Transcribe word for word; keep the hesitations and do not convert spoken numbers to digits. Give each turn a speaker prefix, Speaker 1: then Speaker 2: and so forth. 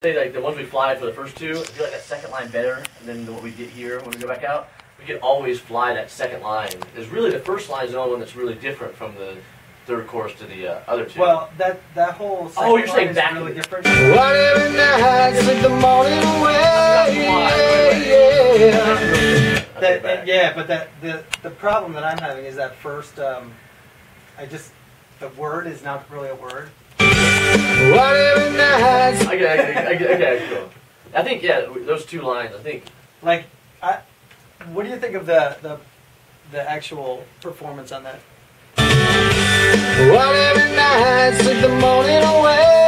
Speaker 1: say like the ones we fly for the first two, I feel like that second line better than what we get here when we go back out. We can always fly that second line. Is really the first line is the only one that's really different from the third chorus to the uh, other two.
Speaker 2: Well, that that whole second
Speaker 1: oh, you're
Speaker 2: line
Speaker 1: saying
Speaker 2: is
Speaker 1: back
Speaker 2: really different.
Speaker 3: Whatever nights like the morning away. Yeah.
Speaker 2: That, and, yeah, but that the the problem that I'm having is that first. Um, I just the word is not really a word.
Speaker 3: Whatever nights.
Speaker 1: I get, I get, I get, okay, cool. I think yeah, those two lines. I think
Speaker 2: like I. What do you think of the the the actual performance on that?
Speaker 3: Whatever nights like the morning away.